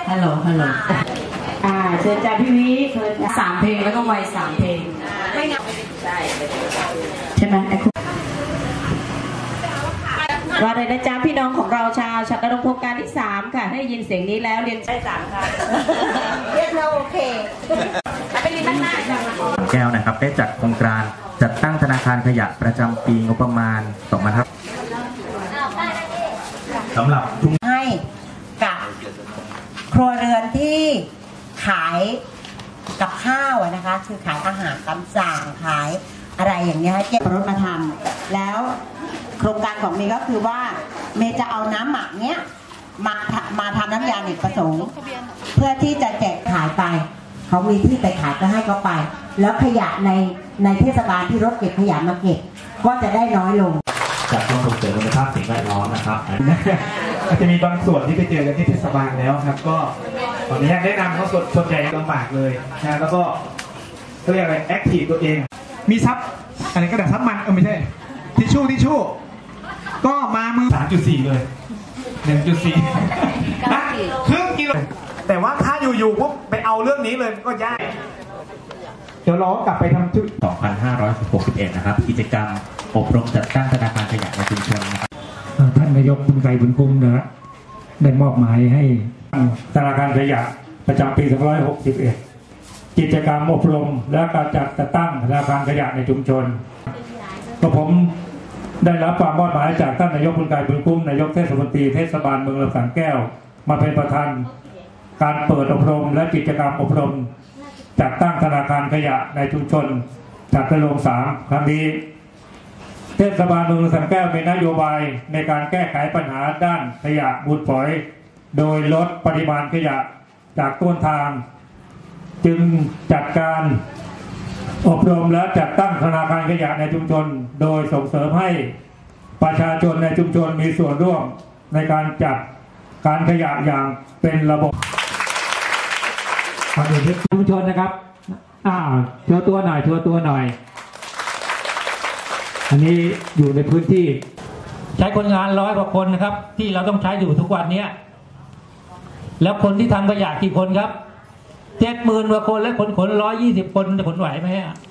ฮัลโหลเชิญจ้าพี่วิเชิญ3 เพลงแล้วก็วัย3 เพลงไม่งับใช่ไหมไอ้คุณว่าเลยนะจ๊ะพี่น้องของเราชาวฉัตรรงค์โครงการที่3ค่ะได้ยินเสียงนี้แล้วเรียนได้3ค่ะเรียนเราโอเคไปเรียนด้านหน้าแก้วนะครับได้จัดโครงการจัดตั้งธนาคารขยะประจำปีงบประมาณ2000สำหรับให้กับครัวเรือนที่ขายกับข้าวนะคะคือขายอาหารตามสั่งขายอะไรอย่างเงี้ยเก็บรถมาทำแล้วโครงการของเมย์ก็คือว่าเมย์จะเอาน้ำหมักเนี้ยมาทำน้ำยาอเนกประสงค์เพื่อที่จะแจกขายไปเขามีที่ไปขายก็ให้เขาไปแล้วขยะในเทศบาลที่รถเก็บขยะมาเก็บก็จะได้น้อยลงจากกรมส่งเสริมคุณภาพสิ่งแวดล้อมนะครับอาจจะมีบางส่วนที่ไปเจอกันที่เทศบาลแล้วครับก็ตอนนี้แนะนำเขาส่วนใหญ่ลำบากเลยนะแล้วก็เขาเรียกอะไรแอคทีฟตัวเองมีซับอะไรกระดาษซับมันไม่ใช่ทิชชู่ก็มามือ 3.4 เลย 1.4 นะครึ่งกิโลแต่ว่าถ้าอยู่ปุ๊บไปเอาเรื่องนี้เลยก็ยากเดี๋ยวล้อกลับไปทำ 2561นะครับกิจกรรมอบรมจัดตั้งธนาคารขยะในชุมชนนะครับท่านนายกบุญไก่บุญคุ้มนะได้มอบหมายให้ธนาคารขยะประจำปี2561กิจกรรมอบรมและการจัดตั้งธนาคารขยะในชุมชนก็ผมได้รับความมอบหมายจากท่านนายกบุญไก่บุญคุ้มนายกเทศมนตรีเทศบาลเมืองลำสังแก้วมาเป็นประธานการเปิดอบรมและกิจกรรมอบรมจัดตั้งธนาคารขยะในชุมชนจัดกระลง3ครั้งนี้เทศบาลเมืองลำสังแก้วมีนโยบายในการแก้ไขปัญหาด้านขยะมูลฝอยโดยลดปริมาณขยะจากต้นทางจึงจัดการอบรมและจัดตั้งธนาคารขยะในชุมชนโดยส่งเสริมให้ประชาชนในชุมชนมีส่วนร่วมในการจัดการขยะอย่างเป็นระบบชุมชนนะครับโชว์ตัวหน่อยอันนี้อยู่ในพื้นที่ใช้คนงาน100 กว่าคนนะครับที่เราต้องใช้อยู่ทุกวันนี้แล้วคนที่ทำขยะกี่คนครับ70,000 กว่าคนและขน120 คนจะขนไหวไหมฮะ